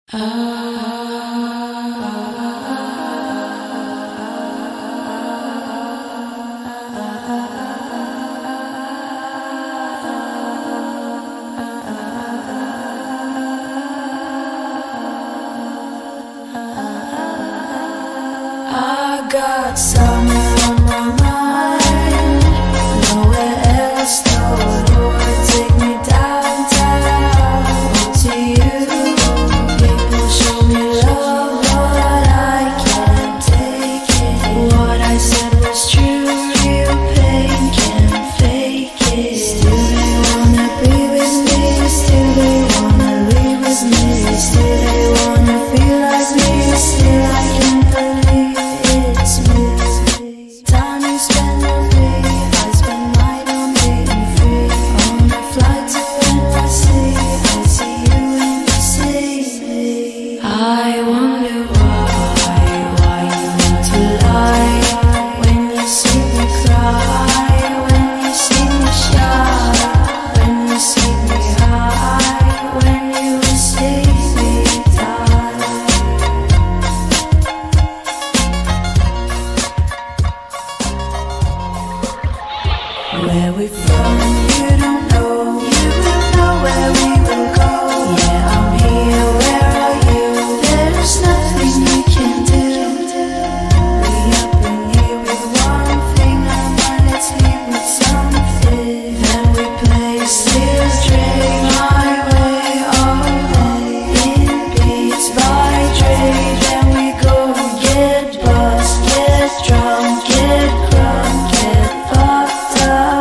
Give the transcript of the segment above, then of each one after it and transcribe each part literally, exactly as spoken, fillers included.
I got summer on my mind, nowhere else to Lord, take me downtown to you. People show me love, but I can't take it. What I said was true, real pain can't fake it. Still they wanna be with me, still they wanna leave with me, still they wanna feel like me, still I can't believe it's me. Time you spend with me, I spend mine on being free. On a flight to N Y C, I see you and you see me. I wonder why, why you want to lie. When you see me cry, when you see me shy, when you see me high, when you see me die. Where we from, you don't know. You will know where we will go. Yeah, I'm here, where are you? There's nothing you can do. We up in here with one thing, our minds here with something. Then we play still, drink my way all day. In beats by Dre, then we go get buzzed, get drunk, get crunk, get fucked up.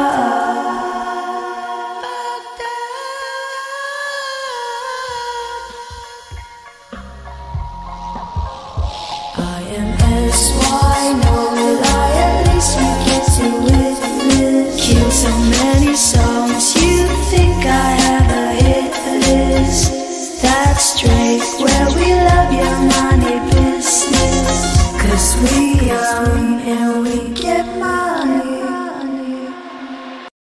I am S Y, no